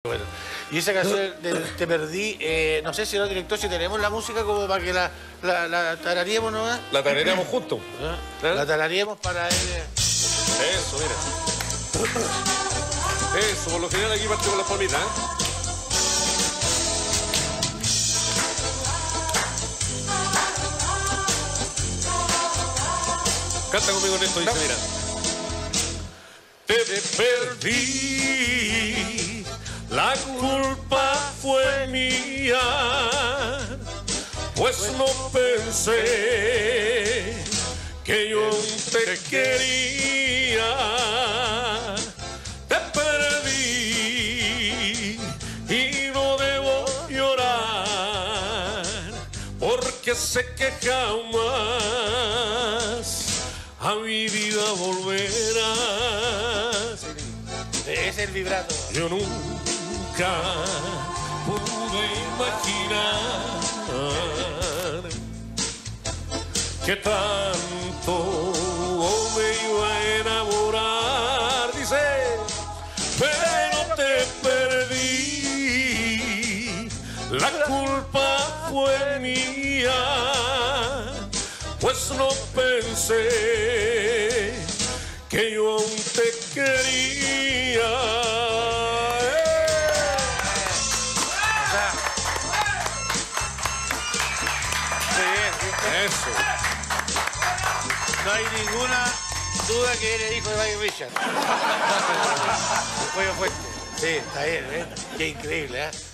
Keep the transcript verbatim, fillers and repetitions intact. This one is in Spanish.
Bueno, y esa canción del Te Perdí, eh, no sé, señor director, si tenemos la música como para que la, la, la tararíamos, ¿no? La tararíamos juntos. ¿Ah? ¿Eh? La tararíamos para él. Eso, mira. Eso, por lo general aquí partimos las palmitas, ¿eh? Canta conmigo en esto, dice, mira. Te perdí, la culpa fue mía, pues no pensé que yo te quería. Te perdí y no debo llorar, porque sé que jamás a mi vida volverás. Es el vibrato. Yo nunca pude imaginar que tanto me iba a enamorar, dice, pero te perdí, la culpa fue mía, pues no pensé que yo aún te quería. Eso. No hay ninguna duda que eres hijo de Buddy Richard. El cuello fuerte. Sí, está bien, ¿eh? Qué increíble, ¿eh?